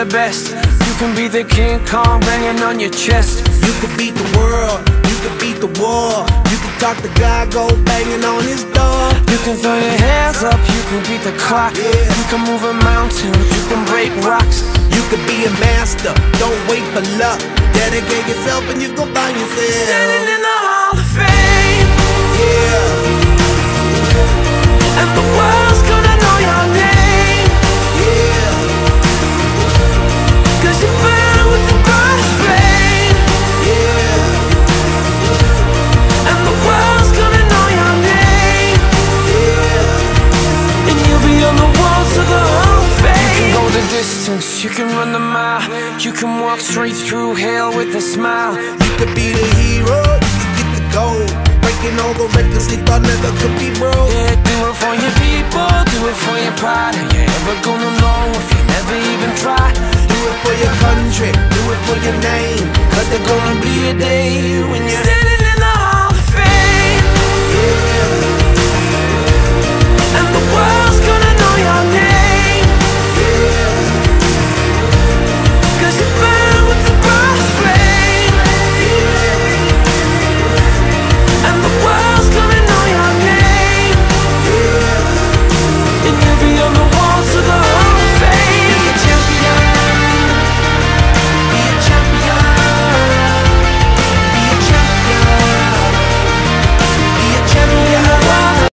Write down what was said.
the best. You can be the King Kong banging on your chest. You could beat the world, you could beat the war. You can talk to God, go banging on his door. You can throw your hands up, you can beat the clock. You can move a mountain, you can break rocks. You could be a master, don't wait for luck. Dedicate yourself and you gon' find yourself Standing in the Hall of Fame. Yeah, and the world's gonna know your name. yeah, 'cause you burn with the brightest flame. yeah, And the world's gonna know your name. yeah. And you'll be on the walls of the Hall of Fame. You can go the distance, you can run the mile. You can walk straight through hell with a smile. You could be the hero, you could get the gold. Breaking all the records they thought never could be broke. Yeah, do it for your people, do it for your pride. Are you ever gonna know if you never even try? Do it for your country, do it for your name. 'Cause there's gonna be a day when you're